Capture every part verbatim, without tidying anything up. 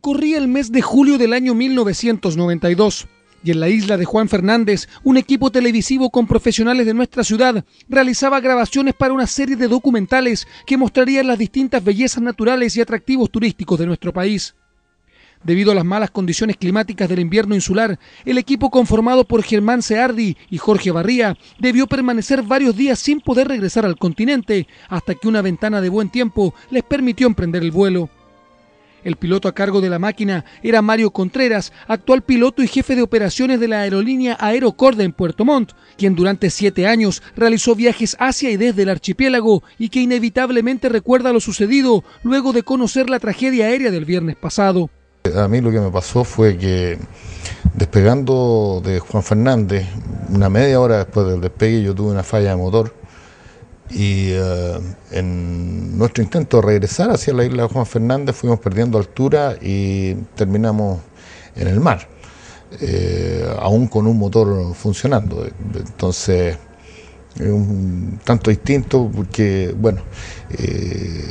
Corría el mes de julio del año mil novecientos noventa y dos y en la isla de Juan Fernández, un equipo televisivo con profesionales de nuestra ciudad realizaba grabaciones para una serie de documentales que mostrarían las distintas bellezas naturales y atractivos turísticos de nuestro país. Debido a las malas condiciones climáticas del invierno insular, el equipo conformado por Germán Seardi y Jorge Barría debió permanecer varios días sin poder regresar al continente, hasta que una ventana de buen tiempo les permitió emprender el vuelo. El piloto a cargo de la máquina era Mario Contreras, actual piloto y jefe de operaciones de la aerolínea Aerocorde en Puerto Montt, quien durante siete años realizó viajes hacia y desde el archipiélago y que inevitablemente recuerda lo sucedido luego de conocer la tragedia aérea del viernes pasado. A mí lo que me pasó fue que despegando de Juan Fernández, una media hora después del despegue, yo tuve una falla de motor. Y uh, en nuestro intento de regresar hacia la isla de Juan Fernández fuimos perdiendo altura y terminamos en el mar, eh, aún con un motor funcionando. Entonces es un tanto distinto porque, bueno, eh,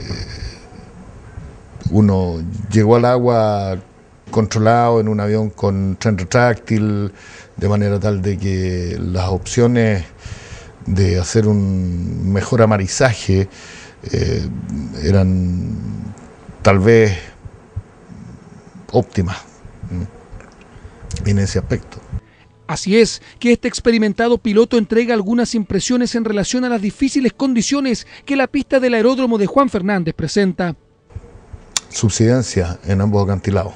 uno llegó al agua controlado en un avión con tren retráctil, de manera tal de que las opciones de hacer un mejor amarizaje eh, eran tal vez óptimas en ese aspecto. Así es, que este experimentado piloto entrega algunas impresiones en relación a las difíciles condiciones que la pista del aeródromo de Juan Fernández presenta. Subsidencia en ambos acantilados.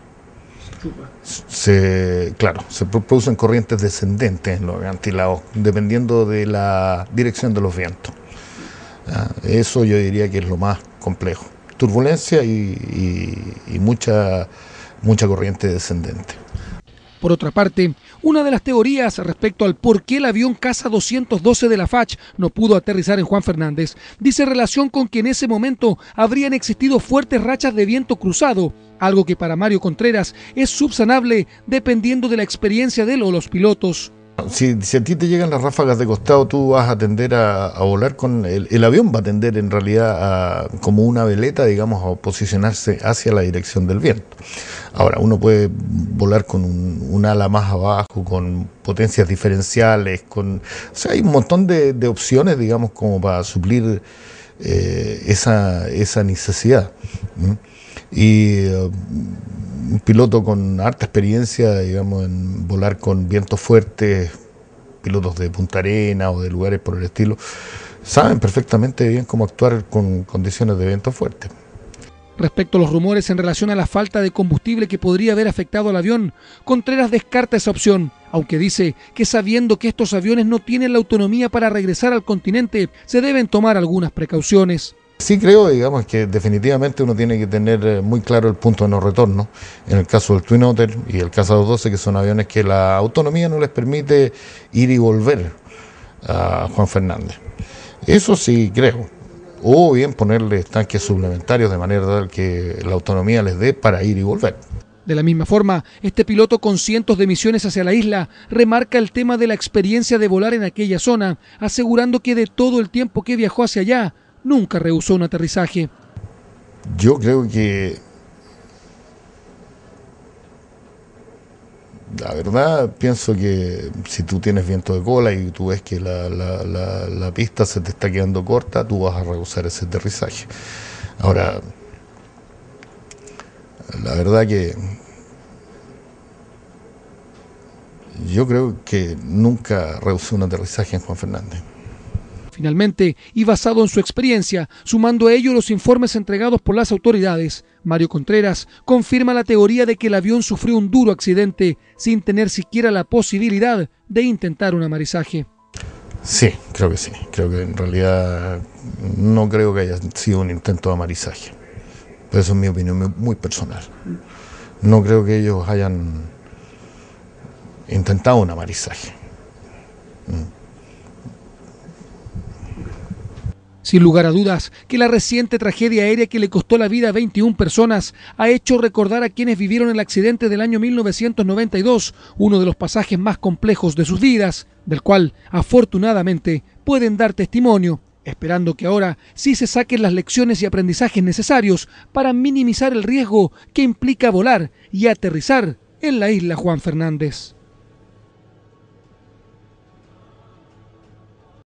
Se, claro, se producen corrientes descendentes en los acantilados, dependiendo de la dirección de los vientos. Eso yo diría que es lo más complejo. Turbulencia y, y, y mucha, mucha corriente descendente. Por otra parte, una de las teorías respecto al por qué el avión Casa doscientos doce de la F A C H no pudo aterrizar en Juan Fernández dice relación con que en ese momento habrían existido fuertes rachas de viento cruzado, algo que para Mario Contreras es subsanable dependiendo de la experiencia de él o los pilotos. Si, si a ti te llegan las ráfagas de costado, tú vas a tender a, a volar con... El, el avión va a tender en realidad a, como una veleta, digamos, a posicionarse hacia la dirección del viento. Ahora, uno puede volar con un, un ala más abajo, con potencias diferenciales, con... O sea, hay un montón de, de opciones, digamos, como para suplir eh, esa, esa necesidad. ¿Mm? Y... Uh, un piloto con harta experiencia, digamos, en volar con vientos fuertes, pilotos de Punta Arenas o de lugares por el estilo, saben perfectamente bien cómo actuar con condiciones de viento fuerte. Respecto a los rumores en relación a la falta de combustible que podría haber afectado al avión, Contreras descarta esa opción, aunque dice que sabiendo que estos aviones no tienen la autonomía para regresar al continente, se deben tomar algunas precauciones. Sí creo, digamos, que definitivamente uno tiene que tener muy claro el punto de no retorno. En el caso del Twin Otter y el Casa doscientos doce, que son aviones que la autonomía no les permite ir y volver a Juan Fernández. Eso sí creo. O bien ponerles tanques suplementarios de manera tal que la autonomía les dé para ir y volver. De la misma forma, este piloto con cientos de misiones hacia la isla remarca el tema de la experiencia de volar en aquella zona, asegurando que de todo el tiempo que viajó hacia allá, nunca rehusó un aterrizaje. Yo creo que la verdad pienso que si tú tienes viento de cola y tú ves que la, la, la, la pista se te está quedando corta, tú vas a rehusar ese aterrizaje. Ahora, la verdad que yo creo que nunca rehusé un aterrizaje en Juan Fernández. Finalmente, y basado en su experiencia, sumando a ello los informes entregados por las autoridades, Mario Contreras confirma la teoría de que el avión sufrió un duro accidente sin tener siquiera la posibilidad de intentar un amarizaje. Sí, creo que sí. Creo que en realidad no creo que haya sido un intento de amarizaje. Pero eso es mi opinión muy personal. No creo que ellos hayan intentado un amarizaje. Mm. Sin lugar a dudas, que la reciente tragedia aérea que le costó la vida a veintiuna personas ha hecho recordar a quienes vivieron el accidente del año mil novecientos noventa y dos, uno de los pasajes más complejos de sus vidas, del cual, afortunadamente, pueden dar testimonio esperando que ahora sí se saquen las lecciones y aprendizajes necesarios para minimizar el riesgo que implica volar y aterrizar en la isla Juan Fernández.